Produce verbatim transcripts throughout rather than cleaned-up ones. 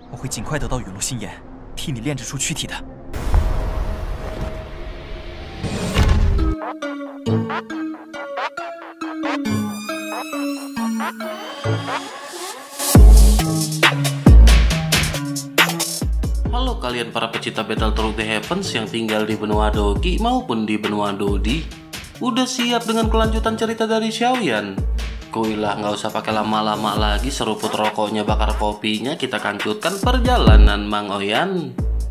我会尽快得到陨落心炎，替你炼制出躯体的。 Halo kalian para pecinta Battle Through the Heavens yang tinggal di benua Dogi maupun di benua Dodi. Udah siap dengan kelanjutan cerita dari Xiaoyan? Kuilah nggak usah pakai lama-lama lagi, seruput rokoknya bakar kopinya, kita kancut,kan perjalanan Mang Oyan.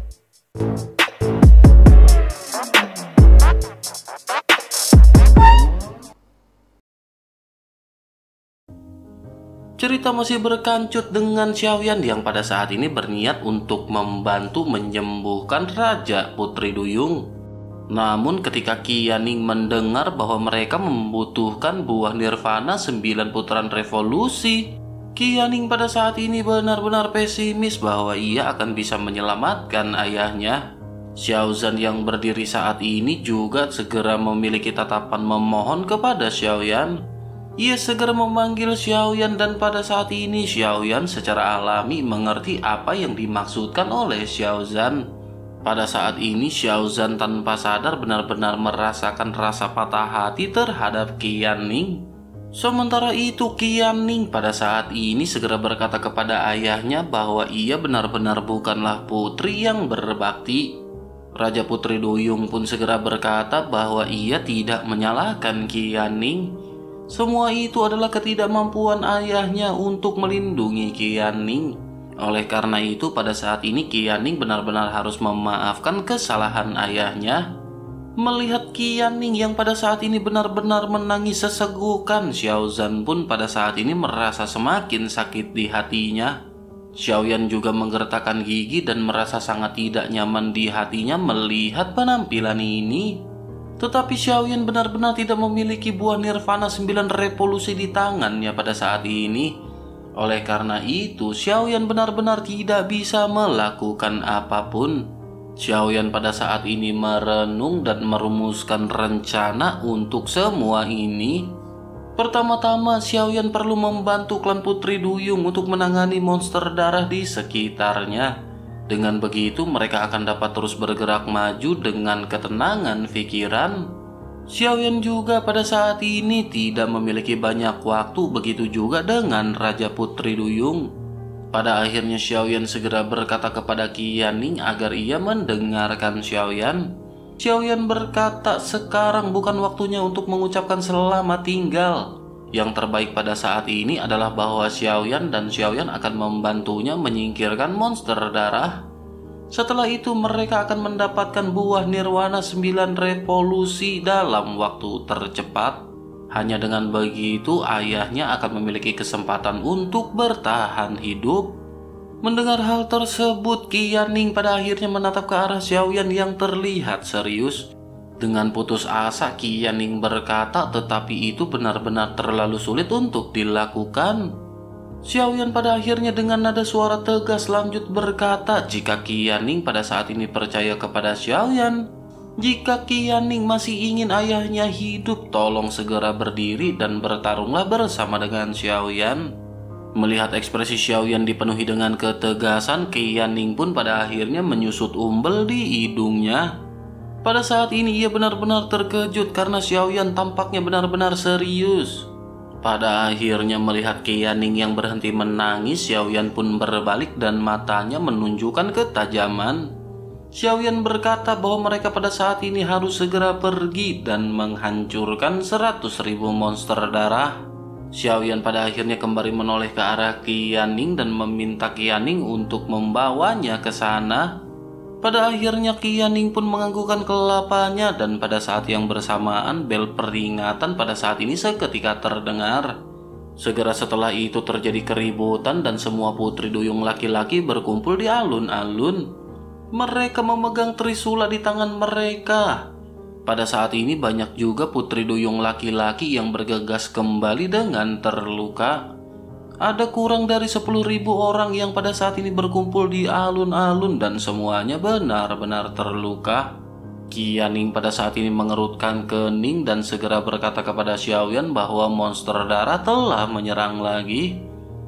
Cerita masih berkancut dengan Xiaoyan yang pada saat ini berniat untuk membantu menyembuhkan Raja Putri Duyung. Namun ketika Qianning mendengar bahwa mereka membutuhkan buah nirvana sembilan putaran revolusi, Qianning pada saat ini benar-benar pesimis bahwa ia akan bisa menyelamatkan ayahnya. Xiaozan yang berdiri saat ini juga segera memiliki tatapan memohon kepada Xiaoyan. Ia segera memanggil Xiaoyan dan pada saat ini Xiaoyan secara alami mengerti apa yang dimaksudkan oleh Xiaozan. Pada saat ini Xiaozan tanpa sadar benar-benar merasakan rasa patah hati terhadap Qianning. Sementara itu Qianning pada saat ini segera berkata kepada ayahnya bahwa ia benar-benar bukanlah putri yang berbakti. Raja Putri Duyung pun segera berkata bahwa ia tidak menyalahkan Qianning. Semua itu adalah ketidakmampuan ayahnya untuk melindungi Qianning. Oleh karena itu pada saat ini Qianning benar-benar harus memaafkan kesalahan ayahnya. Melihat Qianning yang pada saat ini benar-benar menangis sesegukan, Xiaozan pun pada saat ini merasa semakin sakit di hatinya. Xiaoyan juga menggertakkan gigi dan merasa sangat tidak nyaman di hatinya melihat penampilan ini. Tetapi Xiaoyan benar-benar tidak memiliki buah nirvana sembilan revolusi di tangannya pada saat ini. Oleh karena itu, Xiaoyan benar-benar tidak bisa melakukan apapun. Xiaoyan pada saat ini merenung dan merumuskan rencana untuk semua ini. Pertama-tama, Xiaoyan perlu membantu klan Putri Duyung untuk menangani monster darah di sekitarnya. Dengan begitu mereka akan dapat terus bergerak maju dengan ketenangan pikiran. Xiaoyan juga pada saat ini tidak memiliki banyak waktu, begitu juga dengan Raja Putri Duyung. Pada akhirnya Xiaoyan segera berkata kepada Qianning agar ia mendengarkan Xiaoyan. Xiaoyan berkata sekarang bukan waktunya untuk mengucapkan selamat tinggal. Yang terbaik pada saat ini adalah bahwa Xiaoyan dan Xiaoyan akan membantunya menyingkirkan monster darah. Setelah itu mereka akan mendapatkan buah nirwana sembilan revolusi dalam waktu tercepat. Hanya dengan begitu ayahnya akan memiliki kesempatan untuk bertahan hidup. Mendengar hal tersebut, Qianning pada akhirnya menatap ke arah Xiaoyan yang terlihat serius. Dengan putus asa Qianning berkata, tetapi itu benar-benar terlalu sulit untuk dilakukan. Xiaoyan pada akhirnya dengan nada suara tegas lanjut berkata jika Qianning pada saat ini percaya kepada Xiaoyan. Jika Qianning masih ingin ayahnya hidup, tolong segera berdiri dan bertarunglah bersama dengan Xiaoyan. Melihat ekspresi Xiaoyan dipenuhi dengan ketegasan, Qianning pun pada akhirnya menyusut umbel di hidungnya. Pada saat ini ia benar-benar terkejut karena Xiaoyan tampaknya benar-benar serius. Pada akhirnya melihat Qianning yang berhenti menangis, Xiaoyan pun berbalik dan matanya menunjukkan ketajaman. Xiaoyan berkata bahwa mereka pada saat ini harus segera pergi dan menghancurkan seratus ribu monster darah. Xiaoyan pada akhirnya kembali menoleh ke arah Qianning dan meminta Qianning untuk membawanya ke sana. Pada akhirnya Qianning pun menganggukkan kelapanya dan pada saat yang bersamaan bel peringatan pada saat ini seketika terdengar. Segera setelah itu terjadi keributan dan semua putri duyung laki-laki berkumpul di alun-alun. Mereka memegang trisula di tangan mereka. Pada saat ini banyak juga putri duyung laki-laki yang bergegas kembali dengan terluka. Ada kurang dari sepuluh ribu orang yang pada saat ini berkumpul di alun-alun dan semuanya benar-benar terluka. Qianning pada saat ini mengerutkan kening dan segera berkata kepada Xiaoyan bahwa monster darah telah menyerang lagi.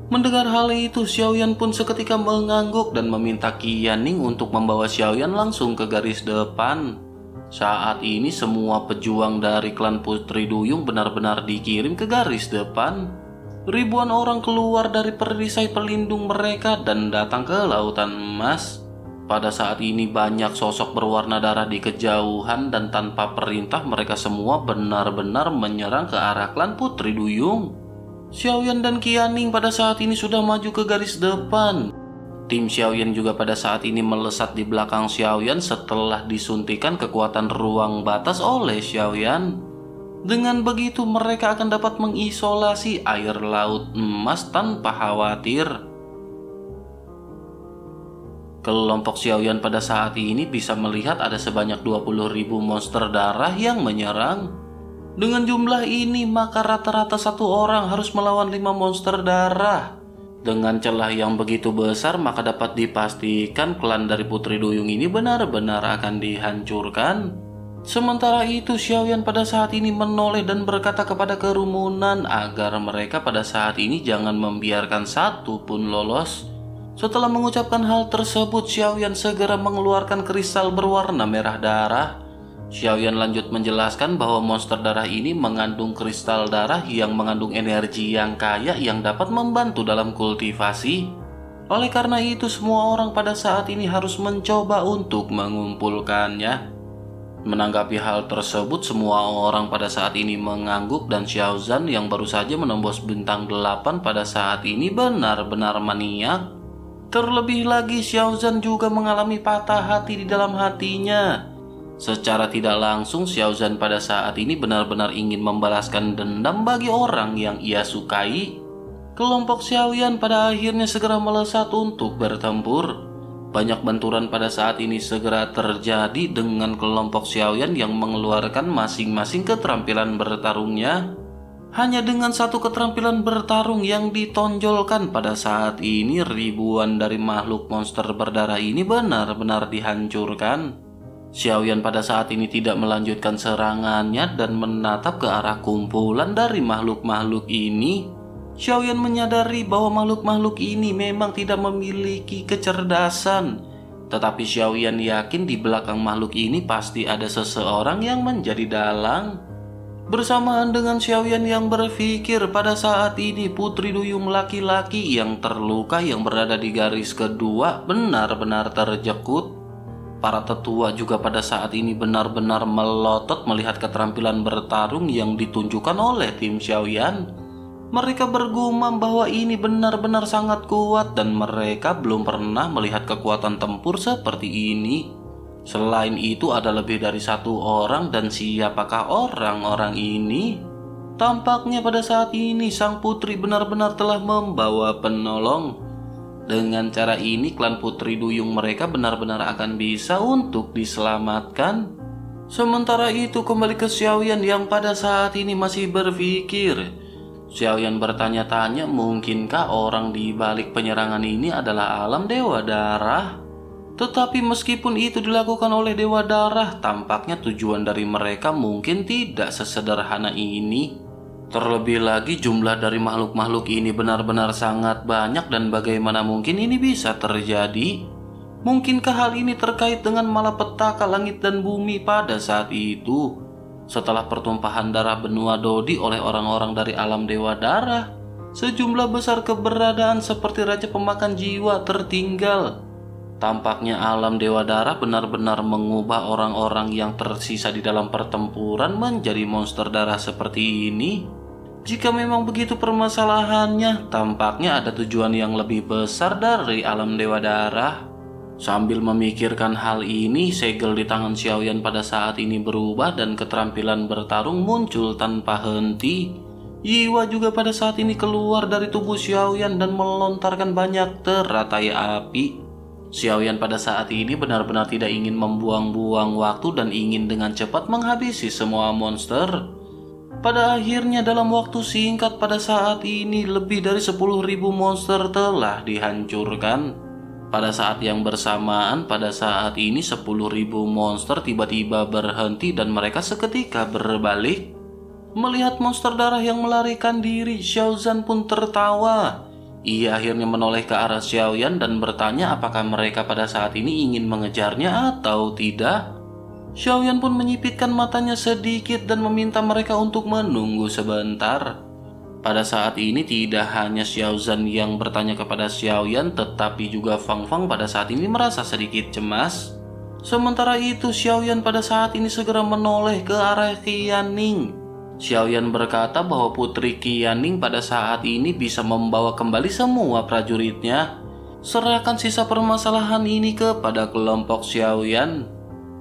Mendengar hal itu, Xiaoyan pun seketika mengangguk dan meminta Qianning untuk membawa Xiaoyan langsung ke garis depan. Saat ini semua pejuang dari klan Putri Duyung benar-benar dikirim ke garis depan. Ribuan orang keluar dari perisai pelindung mereka dan datang ke Lautan Emas. Pada saat ini banyak sosok berwarna darah di kejauhan dan tanpa perintah mereka semua benar-benar menyerang ke arah klan Putri Duyung. Xiaoyan dan Qianning pada saat ini sudah maju ke garis depan. Tim Xiaoyan juga pada saat ini melesat di belakang Xiaoyan setelah disuntikan kekuatan ruang batas oleh Xiaoyan. Dengan begitu mereka akan dapat mengisolasi air laut emas tanpa khawatir. Kelompok Xiaoyan pada saat ini bisa melihat ada sebanyak dua puluh ribu monster darah yang menyerang. Dengan jumlah ini maka rata-rata satu orang harus melawan lima monster darah. Dengan celah yang begitu besar maka dapat dipastikan klan dari Putri Duyung ini benar-benar akan dihancurkan. Sementara itu Xiaoyan pada saat ini menoleh dan berkata kepada kerumunan agar mereka pada saat ini jangan membiarkan satu pun lolos. Setelah mengucapkan hal tersebut, Xiaoyan segera mengeluarkan kristal berwarna merah darah. Xiaoyan lanjut menjelaskan bahwa monster darah ini mengandung kristal darah yang mengandung energi yang kaya yang dapat membantu dalam kultivasi. Oleh karena itu semua orang pada saat ini harus mencoba untuk mengumpulkannya. Menanggapi hal tersebut semua orang pada saat ini mengangguk dan Xiaozan yang baru saja menembus bintang delapan pada saat ini benar-benar maniak. Terlebih lagi Xiaozan juga mengalami patah hati di dalam hatinya. Secara tidak langsung Xiaozan pada saat ini benar-benar ingin membalaskan dendam bagi orang yang ia sukai. Kelompok Xiaoyan pada akhirnya segera melesat untuk bertempur. Banyak benturan pada saat ini segera terjadi dengan kelompok Xiaoyan yang mengeluarkan masing-masing keterampilan bertarungnya. Hanya dengan satu keterampilan bertarung yang ditonjolkan pada saat ini ribuan dari makhluk monster berdarah ini benar-benar dihancurkan. Xiaoyan pada saat ini tidak melanjutkan serangannya dan menatap ke arah kumpulan dari makhluk-makhluk ini. Xiaoyan menyadari bahwa makhluk-makhluk ini memang tidak memiliki kecerdasan. Tetapi Xiaoyan yakin di belakang makhluk ini pasti ada seseorang yang menjadi dalang. Bersamaan dengan Xiaoyan yang berpikir pada saat ini Putri Duyung laki-laki yang terluka yang berada di garis kedua benar-benar terjekut. Para tetua juga pada saat ini benar-benar melotot melihat keterampilan bertarung yang ditunjukkan oleh tim Xiaoyan. Mereka bergumam bahwa ini benar-benar sangat kuat dan mereka belum pernah melihat kekuatan tempur seperti ini. Selain itu ada lebih dari satu orang dan siapakah orang-orang ini? Tampaknya pada saat ini sang putri benar-benar telah membawa penolong. Dengan cara ini klan Putri Duyung mereka benar-benar akan bisa untuk diselamatkan. Sementara itu kembali ke Xiaoyan yang pada saat ini masih berpikir. Xiaoyan bertanya-tanya mungkinkah orang di balik penyerangan ini adalah alam Dewa Darah. Tetapi meskipun itu dilakukan oleh Dewa Darah, tampaknya tujuan dari mereka mungkin tidak sesederhana ini. Terlebih lagi jumlah dari makhluk-makhluk ini benar-benar sangat banyak dan bagaimana mungkin ini bisa terjadi? Mungkinkah hal ini terkait dengan malapetaka langit dan bumi pada saat itu? Setelah pertumpahan darah benua Dodi oleh orang-orang dari alam Dewa Darah, sejumlah besar keberadaan seperti Raja Pemakan Jiwa tertinggal. Tampaknya alam Dewa Darah benar-benar mengubah orang-orang yang tersisa di dalam pertempuran menjadi monster darah seperti ini. Jika memang begitu permasalahannya, tampaknya ada tujuan yang lebih besar dari alam Dewa Darah. Sambil memikirkan hal ini, segel di tangan Xiaoyan pada saat ini berubah dan keterampilan bertarung muncul tanpa henti. Jiwa juga pada saat ini keluar dari tubuh Xiaoyan dan melontarkan banyak teratai api. Xiaoyan pada saat ini benar-benar tidak ingin membuang-buang waktu dan ingin dengan cepat menghabisi semua monster. Pada akhirnya dalam waktu singkat pada saat ini lebih dari sepuluh ribu monster telah dihancurkan. Pada saat yang bersamaan pada saat ini sepuluh ribu monster tiba-tiba berhenti dan mereka seketika berbalik. Melihat monster darah yang melarikan diri, Xiaozan pun tertawa. Ia akhirnya menoleh ke arah Xiaoyan dan bertanya apakah mereka pada saat ini ingin mengejarnya atau tidak. Xiaoyan pun menyipitkan matanya sedikit dan meminta mereka untuk menunggu sebentar. Pada saat ini tidak hanya Xiaozan yang bertanya kepada Xiaoyan, tetapi juga Fang Fang pada saat ini merasa sedikit cemas. Sementara itu Xiaoyan pada saat ini segera menoleh ke arah Qianning. Xiaoyan berkata bahwa Putri Qianning pada saat ini bisa membawa kembali semua prajuritnya. Serahkan sisa permasalahan ini kepada kelompok Xiaoyan.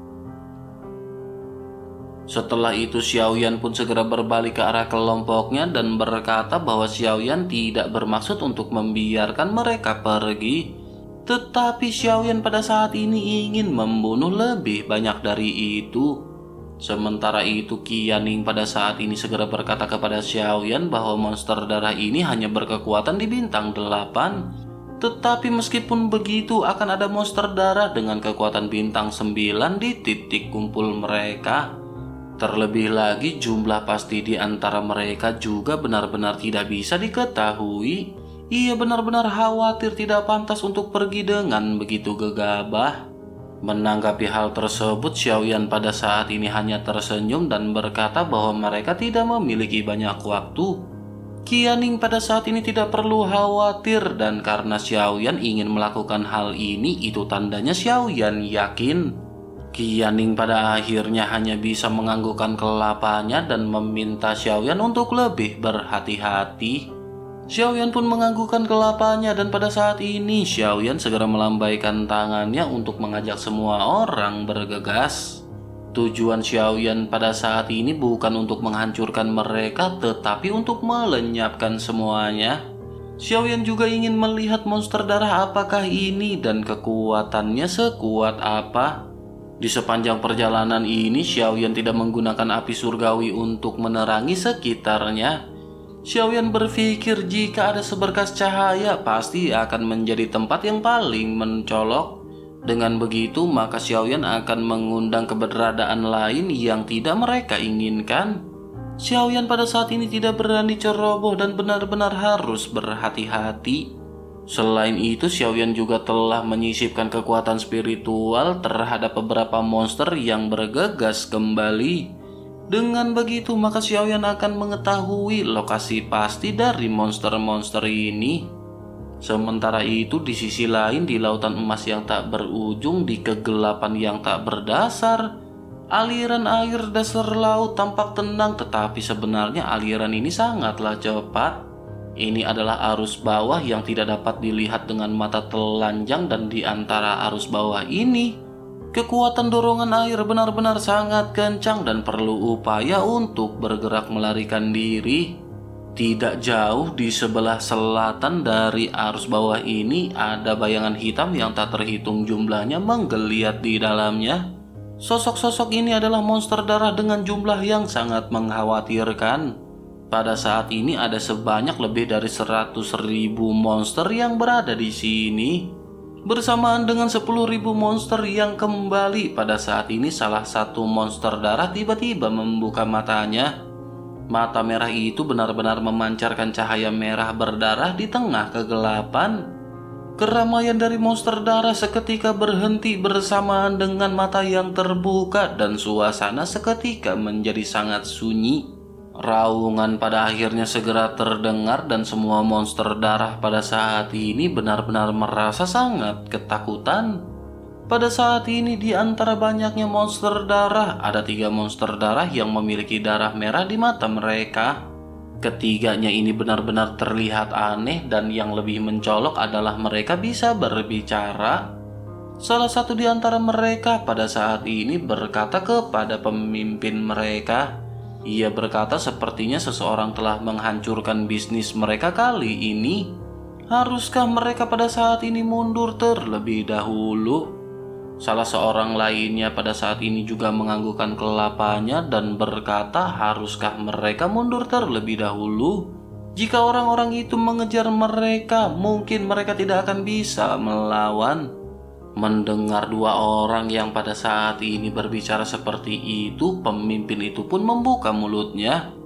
Setelah itu Xiaoyan pun segera berbalik ke arah kelompoknya dan berkata bahwa Xiaoyan tidak bermaksud untuk membiarkan mereka pergi. Tetapi Xiaoyan pada saat ini ingin membunuh lebih banyak dari itu. Sementara itu Qianning pada saat ini segera berkata kepada Xiaoyan bahwa monster darah ini hanya berkekuatan di bintang delapan. Tetapi meskipun begitu akan ada monster darah dengan kekuatan bintang sembilan di titik kumpul mereka. Terlebih lagi jumlah pasti di antara mereka juga benar-benar tidak bisa diketahui. Ia benar-benar khawatir tidak pantas untuk pergi dengan begitu gegabah. Menanggapi hal tersebut, Xiaoyan pada saat ini hanya tersenyum dan berkata bahwa mereka tidak memiliki banyak waktu. Qianning pada saat ini tidak perlu khawatir dan karena Xiaoyan ingin melakukan hal ini, itu tandanya Xiaoyan yakin. Qianning pada akhirnya hanya bisa menganggukkan kelapanya dan meminta Xiaoyan untuk lebih berhati-hati. Xiaoyan pun menganggukkan kelapanya dan pada saat ini Xiaoyan segera melambaikan tangannya untuk mengajak semua orang bergegas. Tujuan Xiaoyan pada saat ini bukan untuk menghancurkan mereka tetapi untuk melenyapkan semuanya. Xiaoyan juga ingin melihat monster darah apakah ini dan kekuatannya sekuat apa. Di sepanjang perjalanan ini Xiaoyan tidak menggunakan api surgawi untuk menerangi sekitarnya. Xiaoyan berpikir jika ada seberkas cahaya pasti akan menjadi tempat yang paling mencolok. Dengan begitu maka Xiaoyan akan mengundang keberadaan lain yang tidak mereka inginkan. Xiaoyan pada saat ini tidak berani ceroboh dan benar-benar harus berhati-hati. Selain itu Xiaoyan juga telah menyisipkan kekuatan spiritual terhadap beberapa monster yang bergegas kembali. Dengan begitu maka Xiaoyan akan mengetahui lokasi pasti dari monster-monster ini. Sementara itu di sisi lain di lautan emas yang tak berujung, di kegelapan yang tak berdasar, aliran air dasar laut tampak tenang tetapi sebenarnya aliran ini sangatlah cepat. Ini adalah arus bawah yang tidak dapat dilihat dengan mata telanjang dan di antara arus bawah ini kekuatan dorongan air benar-benar sangat kencang dan perlu upaya untuk bergerak melarikan diri. Tidak jauh di sebelah selatan dari arus bawah ini ada bayangan hitam yang tak terhitung jumlahnya menggeliat di dalamnya. Sosok-sosok ini adalah monster darah dengan jumlah yang sangat mengkhawatirkan. Pada saat ini ada sebanyak lebih dari seratus ribu monster yang berada di sini. Bersamaan dengan sepuluh ribu monster yang kembali, pada saat ini salah satu monster darah tiba-tiba membuka matanya. Mata merah itu benar-benar memancarkan cahaya merah berdarah di tengah kegelapan. Keramaian dari monster darah seketika berhenti bersamaan dengan mata yang terbuka dan suasana seketika menjadi sangat sunyi. Raungan pada akhirnya segera terdengar dan semua monster darah pada saat ini benar-benar merasa sangat ketakutan. Pada saat ini di antara banyaknya monster darah, ada tiga monster darah yang memiliki darah merah di mata mereka. Ketiganya ini benar-benar terlihat aneh dan yang lebih mencolok adalah mereka bisa berbicara. Salah satu di antara mereka pada saat ini berkata kepada pemimpin mereka. Ia berkata sepertinya seseorang telah menghancurkan bisnis mereka kali ini. Haruskah mereka pada saat ini mundur terlebih dahulu? Salah seorang lainnya pada saat ini juga menganggukkan kelapanya dan berkata haruskah mereka mundur terlebih dahulu? Jika orang-orang itu mengejar mereka, mungkin mereka tidak akan bisa melawan. Mendengar dua orang yang pada saat ini berbicara seperti itu, pemimpin itu pun membuka mulutnya.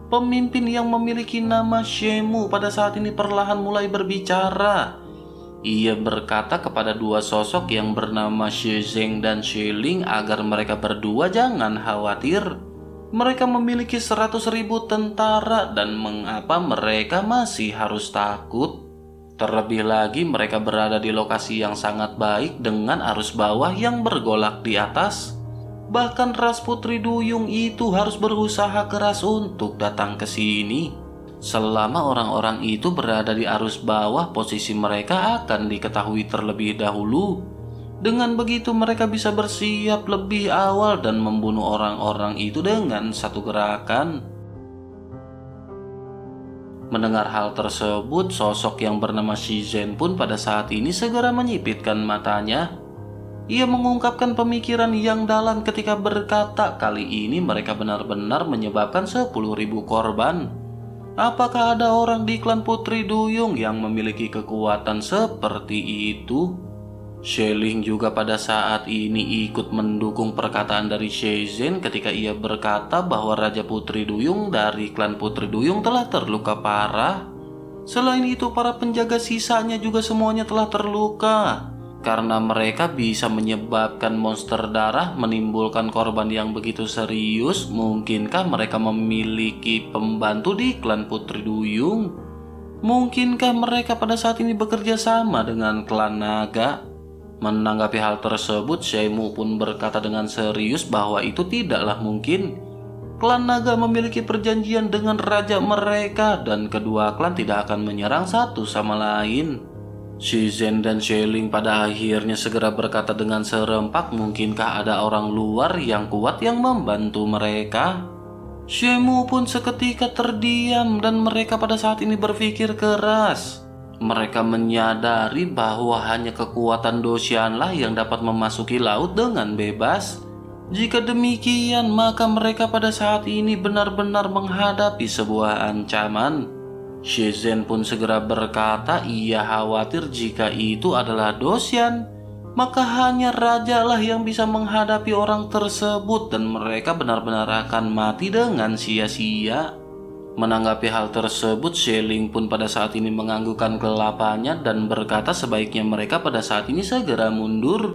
Pemimpin yang memiliki nama Shemu pada saat ini perlahan mulai berbicara. Ia berkata kepada dua sosok yang bernama Shizeng dan Shiling agar mereka berdua jangan khawatir. Mereka memiliki seratus ribu tentara dan mengapa mereka masih harus takut? Terlebih lagi mereka berada di lokasi yang sangat baik dengan arus bawah yang bergolak di atas. Bahkan ras putri duyung itu harus berusaha keras untuk datang ke sini. Selama orang-orang itu berada di arus bawah, posisi mereka akan diketahui terlebih dahulu. Dengan begitu mereka bisa bersiap lebih awal dan membunuh orang-orang itu dengan satu gerakan. Mendengar hal tersebut, sosok yang bernama Shizen pun pada saat ini segera menyipitkan matanya. Ia mengungkapkan pemikiran yang dalam ketika berkata kali ini mereka benar-benar menyebabkan sepuluh ribu korban. Apakah ada orang di klan Putri Duyung yang memiliki kekuatan seperti itu? Shiling juga pada saat ini ikut mendukung perkataan dari Shizen ketika ia berkata bahwa Raja Putri Duyung dari klan Putri Duyung telah terluka parah. Selain itu para penjaga sisanya juga semuanya telah terluka. Karena mereka bisa menyebabkan monster darah menimbulkan korban yang begitu serius, mungkinkah mereka memiliki pembantu di klan Putri Duyung? Mungkinkah mereka pada saat ini bekerja sama dengan klan naga? Menanggapi hal tersebut, Shemu pun berkata dengan serius bahwa itu tidaklah mungkin. Klan naga memiliki perjanjian dengan raja mereka dan kedua klan tidak akan menyerang satu sama lain. Shizen dan Shiling pada akhirnya segera berkata dengan serempak, mungkinkah ada orang luar yang kuat yang membantu mereka? Shemu pun seketika terdiam dan mereka pada saat ini berpikir keras. Mereka menyadari bahwa hanya kekuatan Doshianlah yang dapat memasuki laut dengan bebas. Jika demikian, maka mereka pada saat ini benar-benar menghadapi sebuah ancaman. Shizen pun segera berkata ia khawatir jika itu adalah Doshian, maka hanya rajalah yang bisa menghadapi orang tersebut dan mereka benar-benar akan mati dengan sia-sia. Menanggapi hal tersebut, Shiling pun pada saat ini menganggukkan kelapanya dan berkata sebaiknya mereka pada saat ini segera mundur.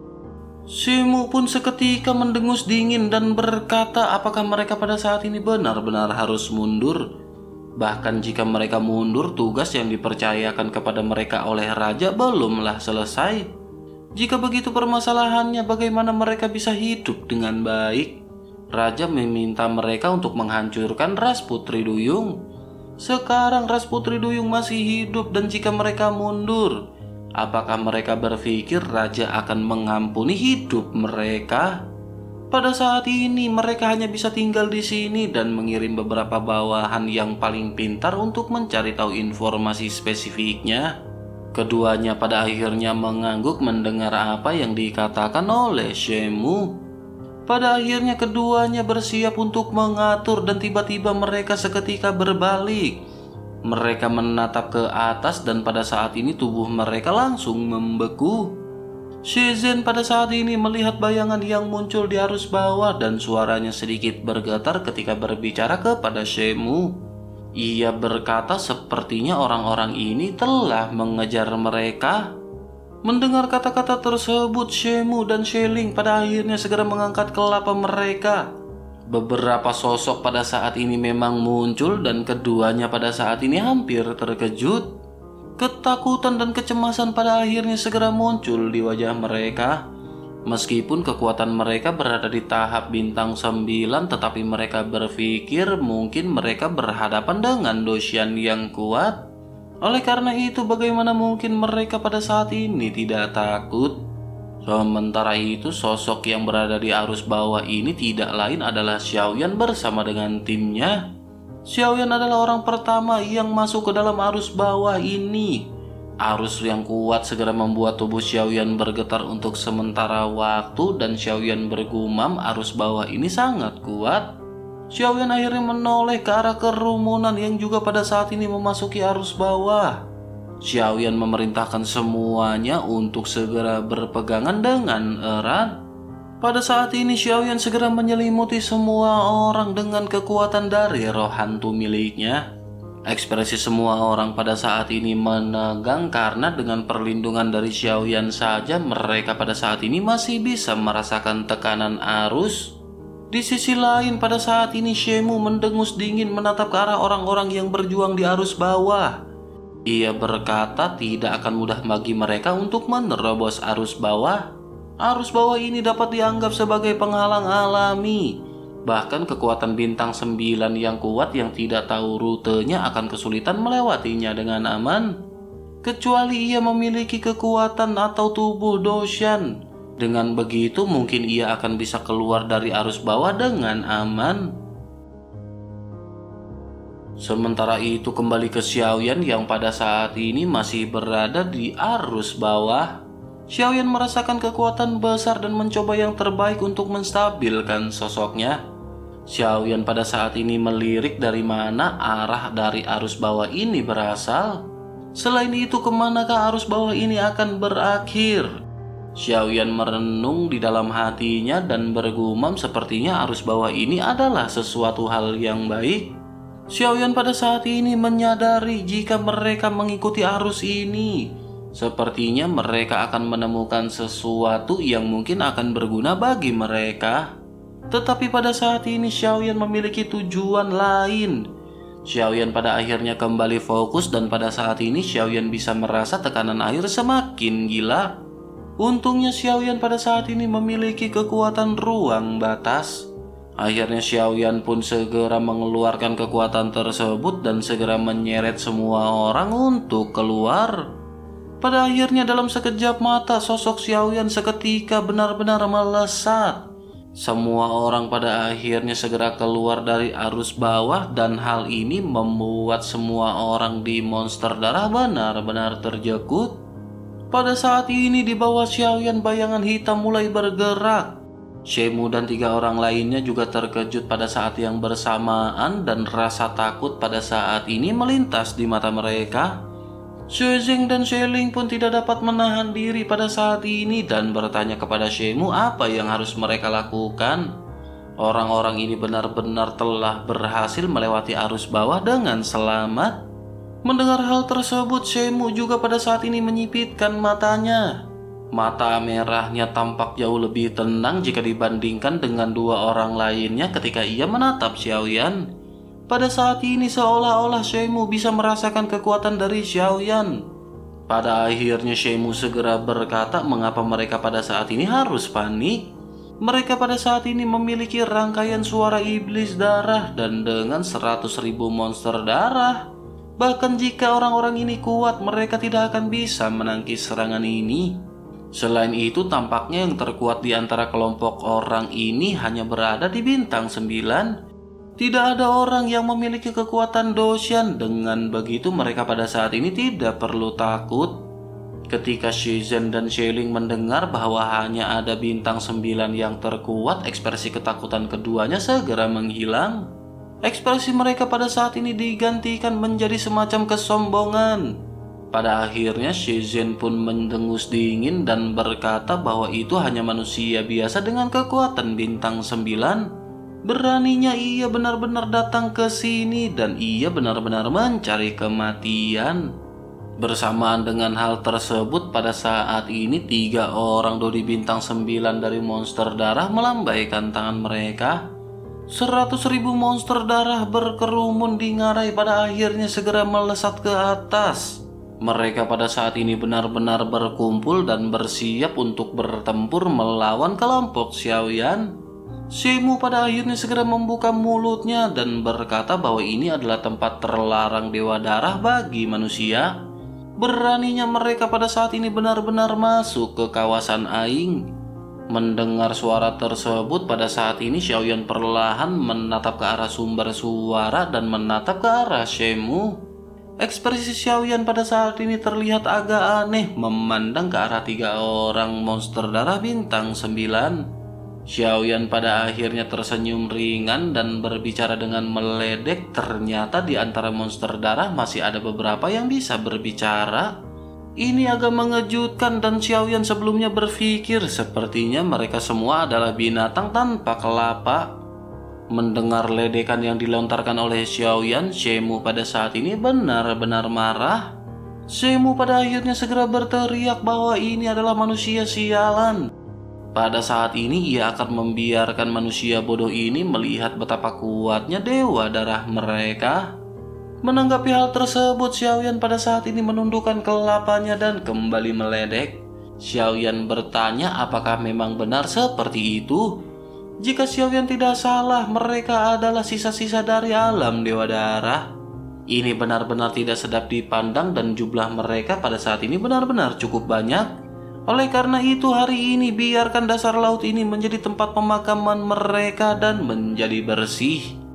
Shemu pun seketika mendengus dingin dan berkata apakah mereka pada saat ini benar-benar harus mundur. Bahkan jika mereka mundur, tugas yang dipercayakan kepada mereka oleh raja belumlah selesai. Jika begitu permasalahannya, bagaimana mereka bisa hidup dengan baik? Raja meminta mereka untuk menghancurkan ras Putri Duyung. Sekarang ras Putri Duyung masih hidup dan jika mereka mundur, apakah mereka berpikir raja akan mengampuni hidup mereka? Pada saat ini mereka hanya bisa tinggal di sini dan mengirim beberapa bawahan yang paling pintar untuk mencari tahu informasi spesifiknya. Keduanya pada akhirnya mengangguk mendengar apa yang dikatakan oleh Shemu. Pada akhirnya keduanya bersiap untuk mengatur dan tiba-tiba mereka seketika berbalik. Mereka menatap ke atas dan pada saat ini tubuh mereka langsung membeku. Shizen pada saat ini melihat bayangan yang muncul di arus bawah dan suaranya sedikit bergetar ketika berbicara kepada Shemu. Ia berkata sepertinya orang-orang ini telah mengejar mereka. Mendengar kata-kata tersebut, Shemu dan Shiling pada akhirnya segera mengangkat kelapa mereka. Beberapa sosok pada saat ini memang muncul dan keduanya pada saat ini hampir terkejut. Ketakutan dan kecemasan pada akhirnya segera muncul di wajah mereka. Meskipun kekuatan mereka berada di tahap bintang sembilan, tetapi mereka berpikir mungkin mereka berhadapan dengan Doshian yang kuat. Oleh karena itu, bagaimana mungkin mereka pada saat ini tidak takut? Sementara itu, sosok yang berada di arus bawah ini tidak lain adalah Xiaoyan bersama dengan timnya. Xiaoyan adalah orang pertama yang masuk ke dalam arus bawah ini. Arus yang kuat segera membuat tubuh Xiaoyan bergetar untuk sementara waktu dan Xiaoyan bergumam arus bawah ini sangat kuat. Xiaoyan akhirnya menoleh ke arah kerumunan yang juga pada saat ini memasuki arus bawah. Xiaoyan memerintahkan semuanya untuk segera berpegangan dengan erat. Pada saat ini Xiaoyan segera menyelimuti semua orang dengan kekuatan dari roh hantu miliknya. Ekspresi semua orang pada saat ini menegang karena dengan perlindungan dari Xiaoyan saja mereka pada saat ini masih bisa merasakan tekanan arus. Di sisi lain pada saat ini Shemu mendengus dingin menatap ke arah orang-orang yang berjuang di arus bawah. Ia berkata tidak akan mudah bagi mereka untuk menerobos arus bawah. Arus bawah ini dapat dianggap sebagai penghalang alami. Bahkan kekuatan bintang sembilan yang kuat yang tidak tahu rutenya akan kesulitan melewatinya dengan aman. Kecuali ia memiliki kekuatan atau tubuh Doshan. Dengan begitu mungkin ia akan bisa keluar dari arus bawah dengan aman. Sementara itu kembali ke Xiaoyan yang pada saat ini masih berada di arus bawah. Xiaoyan merasakan kekuatan besar dan mencoba yang terbaik untuk menstabilkan sosoknya. Xiaoyan pada saat ini melirik dari mana arah dari arus bawah ini berasal. Selain itu, kemanakah arus bawah ini akan berakhir? Xiaoyan merenung di dalam hatinya dan bergumam sepertinya arus bawah ini adalah sesuatu hal yang baik. Xiaoyan pada saat ini menyadari jika mereka mengikuti arus ini, sepertinya mereka akan menemukan sesuatu yang mungkin akan berguna bagi mereka. Tetapi pada saat ini Xiaoyan memiliki tujuan lain. Xiaoyan pada akhirnya kembali fokus dan pada saat ini Xiaoyan bisa merasa tekanan air semakin gila. Untungnya Xiaoyan pada saat ini memiliki kekuatan ruang batas. Akhirnya Xiaoyan pun segera mengeluarkan kekuatan tersebut dan segera menyeret semua orang untuk keluar. Pada akhirnya dalam sekejap mata sosok Xiaoyan seketika benar-benar melesat. Semua orang pada akhirnya segera keluar dari arus bawah dan hal ini membuat semua orang di monster darah benar-benar terjekut. Pada saat ini di bawah Xiaoyan bayangan hitam mulai bergerak. Shemu dan tiga orang lainnya juga terkejut pada saat yang bersamaan dan rasa takut pada saat ini melintas di mata mereka. Shuzeng dan Sheling pun tidak dapat menahan diri pada saat ini dan bertanya kepada Shemu apa yang harus mereka lakukan. Orang-orang ini benar-benar telah berhasil melewati arus bawah dengan selamat. Mendengar hal tersebut, Shemu juga pada saat ini menyipitkan matanya. Mata merahnya tampak jauh lebih tenang jika dibandingkan dengan dua orang lainnya ketika ia menatap Xiaoyan. Pada saat ini seolah-olah Shemu bisa merasakan kekuatan dari Xiaoyan. Pada akhirnya Shemu segera berkata mengapa mereka pada saat ini harus panik. Mereka pada saat ini memiliki rangkaian suara iblis darah dan dengan seratus ribu monster darah. Bahkan jika orang-orang ini kuat, mereka tidak akan bisa menangkis serangan ini. Selain itu tampaknya yang terkuat di antara kelompok orang ini hanya berada di bintang sembilan. Tidak ada orang yang memiliki kekuatan Doshan. Dengan begitu mereka pada saat ini tidak perlu takut. Ketika Shizhen dan Sheling mendengar bahwa hanya ada bintang sembilan yang terkuat, ekspresi ketakutan keduanya segera menghilang. Ekspresi mereka pada saat ini digantikan menjadi semacam kesombongan. Pada akhirnya Shizhen pun mendengus dingin dan berkata bahwa itu hanya manusia biasa dengan kekuatan bintang sembilan. Beraninya ia benar-benar datang ke sini dan ia benar-benar mencari kematian. Bersamaan dengan hal tersebut pada saat ini tiga orang dodi bintang sembilan dari monster darah melambaikan tangan mereka. Seratus ribu monster darah berkerumun di ngarai pada akhirnya segera melesat ke atas. Mereka pada saat ini benar-benar berkumpul dan bersiap untuk bertempur melawan kelompok Xiaoyan. Shemu pada akhirnya segera membuka mulutnya dan berkata bahwa ini adalah tempat terlarang dewa darah bagi manusia. Beraninya mereka pada saat ini benar-benar masuk ke kawasan Aing. Mendengar suara tersebut pada saat ini Xiaoyan perlahan menatap ke arah sumber suara dan menatap ke arah Shemu. Ekspresi Xiaoyan pada saat ini terlihat agak aneh memandang ke arah tiga orang monster darah bintang sembilan. Xiaoyan pada akhirnya tersenyum ringan dan berbicara dengan meledek. Ternyata di antara monster darah masih ada beberapa yang bisa berbicara. Ini agak mengejutkan dan Xiaoyan sebelumnya berpikir sepertinya mereka semua adalah binatang tanpa kelapa. Mendengar ledekan yang dilontarkan oleh Xiaoyan, Shemu pada saat ini benar-benar marah. Shemu pada akhirnya segera berteriak bahwa ini adalah manusia sialan. Pada saat ini ia akan membiarkan manusia bodoh ini melihat betapa kuatnya dewa darah mereka. Menanggapi hal tersebut, Xiaoyan pada saat ini menundukkan kelapanya dan kembali meledek. Xiaoyan bertanya apakah memang benar seperti itu. Jika Xiaoyan tidak salah, mereka adalah sisa-sisa dari alam dewa darah. Ini benar-benar tidak sedap dipandang dan jumlah mereka pada saat ini benar-benar cukup banyak. Oleh karena itu hari ini biarkan dasar laut ini menjadi tempat pemakaman mereka dan menjadi bersih.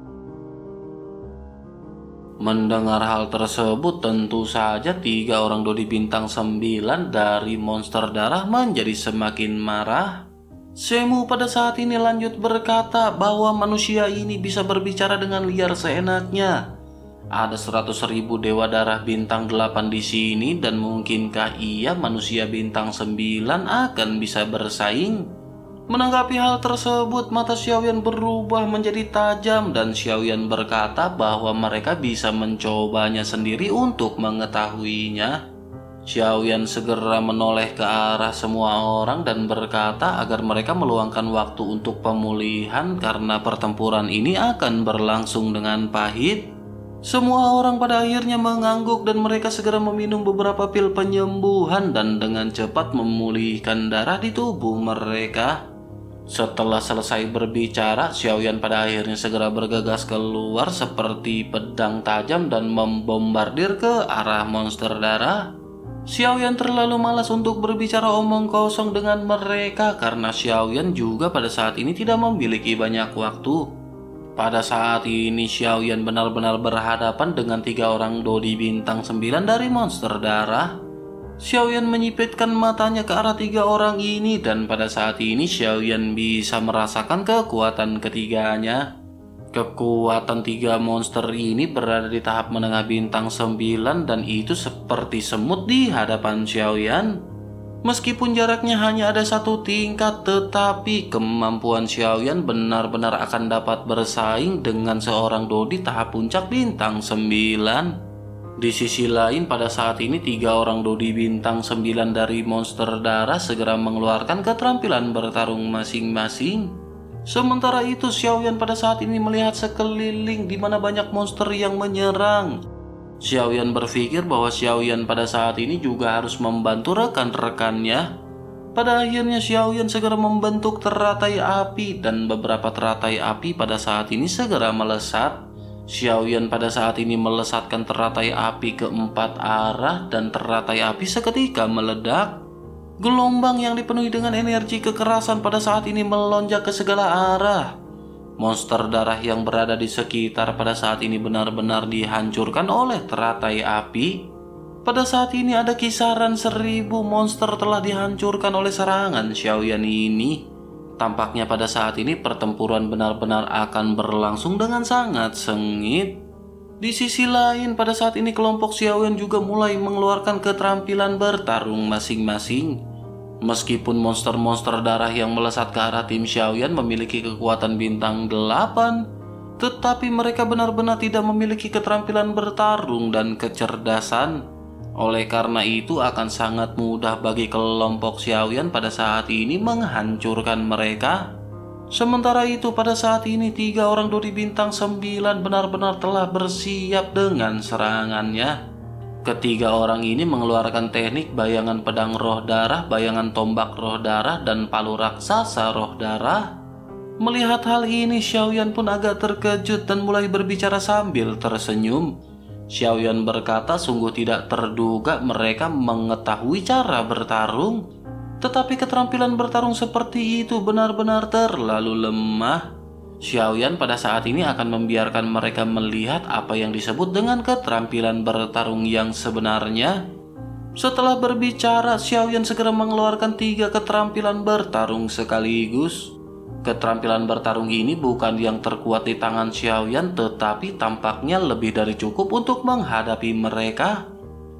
Mendengar hal tersebut, tentu saja tiga orang Dodi bintang sembilan dari monster darah menjadi semakin marah. Shemu pada saat ini lanjut berkata bahwa manusia ini bisa berbicara dengan liar seenaknya. Ada seratus ribu dewa darah bintang delapan di sini dan mungkinkah ia manusia bintang sembilan akan bisa bersaing? Menanggapi hal tersebut, mata Xiaoyan berubah menjadi tajam dan Xiaoyan berkata bahwa mereka bisa mencobanya sendiri untuk mengetahuinya. Xiaoyan segera menoleh ke arah semua orang dan berkata agar mereka meluangkan waktu untuk pemulihan karena pertempuran ini akan berlangsung dengan pahit. Semua orang pada akhirnya mengangguk dan mereka segera meminum beberapa pil penyembuhan dan dengan cepat memulihkan darah di tubuh mereka. Setelah selesai berbicara, Xiaoyan pada akhirnya segera bergegas keluar seperti pedang tajam dan membombardir ke arah monster darah. Xiaoyan terlalu malas untuk berbicara omong kosong dengan mereka karena Xiaoyan juga pada saat ini tidak memiliki banyak waktu. Pada saat ini Xiaoyan benar-benar berhadapan dengan tiga orang Dodi bintang sembilan dari monster darah. Xiaoyan menyipitkan matanya ke arah tiga orang ini dan pada saat ini Xiaoyan bisa merasakan kekuatan ketiganya. Kekuatan tiga monster ini berada di tahap menengah bintang sembilan dan itu seperti semut di hadapan Xiaoyan. Meskipun jaraknya hanya ada satu tingkat, tetapi kemampuan Xiaoyan benar-benar akan dapat bersaing dengan seorang Dodi tahap puncak bintang sembilan. Di sisi lain, pada saat ini tiga orang Dodi bintang sembilan dari monster darah segera mengeluarkan keterampilan bertarung masing-masing. Sementara itu, Xiaoyan pada saat ini melihat sekeliling di mana banyak monster yang menyerang. Xiaoyan berpikir bahwa Xiaoyan pada saat ini juga harus membantu rekan-rekannya. Pada akhirnya Xiaoyan segera membentuk teratai api dan beberapa teratai api pada saat ini segera melesat. Xiaoyan pada saat ini melesatkan teratai api ke empat arah dan teratai api seketika meledak. Gelombang yang dipenuhi dengan energi kekerasan pada saat ini melonjak ke segala arah. Monster darah yang berada di sekitar pada saat ini benar-benar dihancurkan oleh teratai api. Pada saat ini ada kisaran seribu monster telah dihancurkan oleh serangan Xiaoyan ini. Tampaknya pada saat ini pertempuran benar-benar akan berlangsung dengan sangat sengit. Di sisi lain, pada saat ini kelompok Xiaoyan juga mulai mengeluarkan keterampilan bertarung masing-masing. Meskipun monster-monster darah yang melesat ke arah tim Xiaoyan memiliki kekuatan bintang delapan, tetapi mereka benar-benar tidak memiliki keterampilan bertarung dan kecerdasan. Oleh karena itu akan sangat mudah bagi kelompok Xiaoyan pada saat ini menghancurkan mereka. Sementara itu pada saat ini tiga orang Dodi bintang sembilan benar-benar telah bersiap dengan serangannya. Ketiga orang ini mengeluarkan teknik bayangan pedang roh darah, bayangan tombak roh darah, dan palu raksasa roh darah. Melihat hal ini Xiaoyan pun agak terkejut dan mulai berbicara sambil tersenyum. Xiaoyan berkata sungguh tidak terduga mereka mengetahui cara bertarung. Tetapi keterampilan bertarung seperti itu benar-benar terlalu lemah. Xiaoyan pada saat ini akan membiarkan mereka melihat apa yang disebut dengan keterampilan bertarung yang sebenarnya. Setelah berbicara, Xiaoyan segera mengeluarkan tiga keterampilan bertarung sekaligus. Keterampilan bertarung ini bukan yang terkuat di tangan Xiaoyan, tetapi tampaknya lebih dari cukup untuk menghadapi mereka.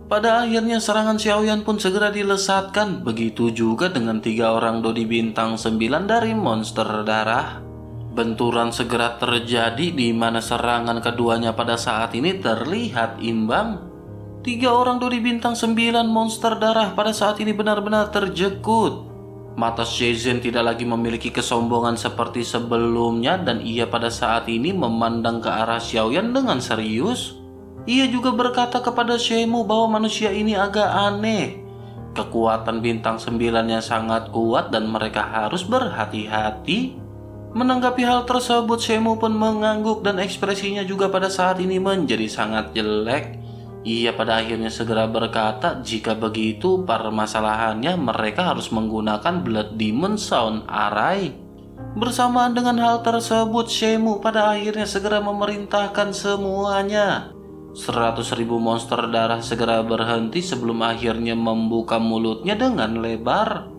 Pada akhirnya serangan Xiaoyan pun segera dilesatkan. Begitu juga dengan tiga orang Dodi bintang sembilan dari monster darah. Benturan segera terjadi di mana serangan keduanya pada saat ini terlihat imbang. Tiga orang Dodi bintang sembilan monster darah pada saat ini benar-benar terjekut. Mata Shenzhen tidak lagi memiliki kesombongan seperti sebelumnya dan ia pada saat ini memandang ke arah Xiaoyan dengan serius. Ia juga berkata kepada Shemu bahwa manusia ini agak aneh. Kekuatan bintang sembilannya sangat kuat dan mereka harus berhati-hati. Menanggapi hal tersebut, Shemu pun mengangguk dan ekspresinya juga pada saat ini menjadi sangat jelek. Ia pada akhirnya segera berkata, jika begitu permasalahannya mereka harus menggunakan Blood Demon Sound Array. Bersamaan dengan hal tersebut, Shemu pada akhirnya segera memerintahkan semuanya. Seratus ribu monster darah segera berhenti sebelum akhirnya membuka mulutnya dengan lebar.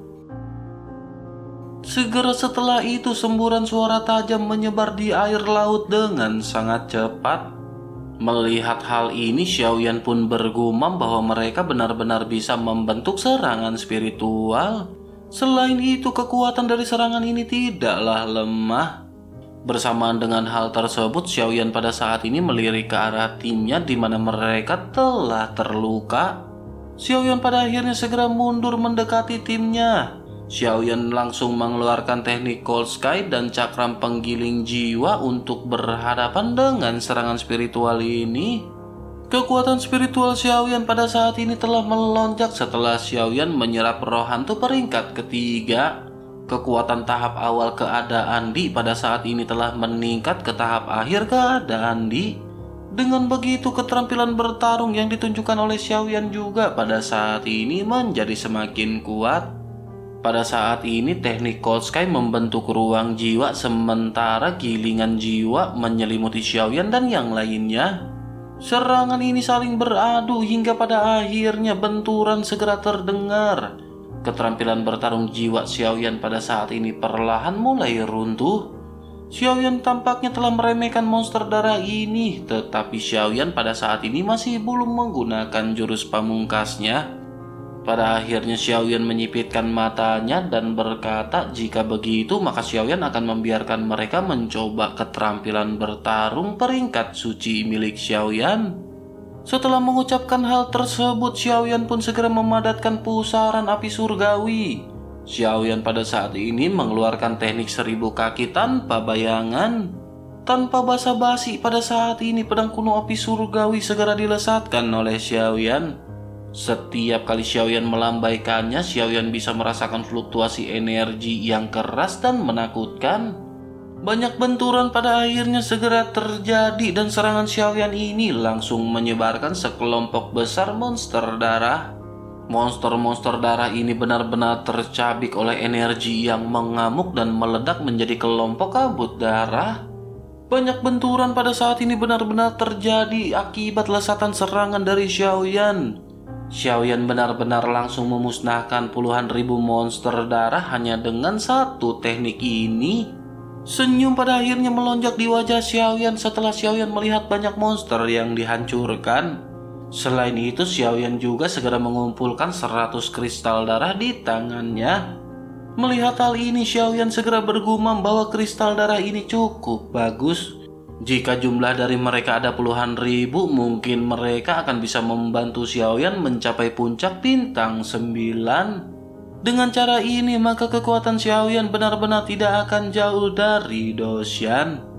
Segera setelah itu semburan suara tajam menyebar di air laut dengan sangat cepat. Melihat hal ini, Xiaoyan pun bergumam bahwa mereka benar-benar bisa membentuk serangan spiritual. Selain itu, kekuatan dari serangan ini tidaklah lemah. Bersamaan dengan hal tersebut, Xiaoyan pada saat ini melirik ke arah timnya di mana mereka telah terluka. Xiaoyan pada akhirnya segera mundur mendekati timnya. Xiaoyan langsung mengeluarkan teknik Cold Sky dan cakram penggiling jiwa untuk berhadapan dengan serangan spiritual ini. Kekuatan spiritual Xiaoyan pada saat ini telah melonjak setelah Xiaoyan menyerap roh hantu peringkat ketiga. Kekuatan tahap awal keadaan Di pada saat ini telah meningkat ke tahap akhir keadaan Di. Dengan begitu, keterampilan bertarung yang ditunjukkan oleh Xiaoyan juga pada saat ini menjadi semakin kuat. Pada saat ini teknik Cold Sky membentuk ruang jiwa sementara gilingan jiwa menyelimuti Xiaoyan dan yang lainnya. Serangan ini saling beradu hingga pada akhirnya benturan segera terdengar. Keterampilan bertarung jiwa Xiaoyan pada saat ini perlahan mulai runtuh. Xiaoyan tampaknya telah meremehkan monster darah ini, tetapi Xiaoyan pada saat ini masih belum menggunakan jurus pamungkasnya. Pada akhirnya Xiaoyan menyipitkan matanya dan berkata, jika begitu maka Xiaoyan akan membiarkan mereka mencoba keterampilan bertarung peringkat suci milik Xiaoyan. Setelah mengucapkan hal tersebut, Xiaoyan pun segera memadatkan pusaran api surgawi. Xiaoyan pada saat ini mengeluarkan teknik seribu kaki tanpa bayangan. Tanpa basa-basi, pada saat ini pedang kuno api surgawi segera dilesatkan oleh Xiaoyan. Setiap kali Xiaoyan melambaikannya, Xiaoyan bisa merasakan fluktuasi energi yang keras dan menakutkan. Banyak benturan pada akhirnya segera terjadi dan serangan Xiaoyan ini langsung menyebarkan sekelompok besar monster darah. Monster-monster darah ini benar-benar tercabik oleh energi yang mengamuk dan meledak menjadi kelompok kabut darah. Banyak benturan pada saat ini benar-benar terjadi akibat lesatan serangan dari Xiaoyan. Xiaoyan benar-benar langsung memusnahkan puluhan ribu monster darah hanya dengan satu teknik ini. Senyum pada akhirnya melonjak di wajah Xiaoyan setelah Xiaoyan melihat banyak monster yang dihancurkan. Selain itu, Xiaoyan juga segera mengumpulkan seratus kristal darah di tangannya. Melihat hal ini, Xiaoyan segera bergumam bahwa kristal darah ini cukup bagus. Jika jumlah dari mereka ada puluhan ribu, mungkin mereka akan bisa membantu Xiaoyan mencapai puncak bintang sembilan. Dengan cara ini, maka kekuatan Xiaoyan benar-benar tidak akan jauh dari Doshan.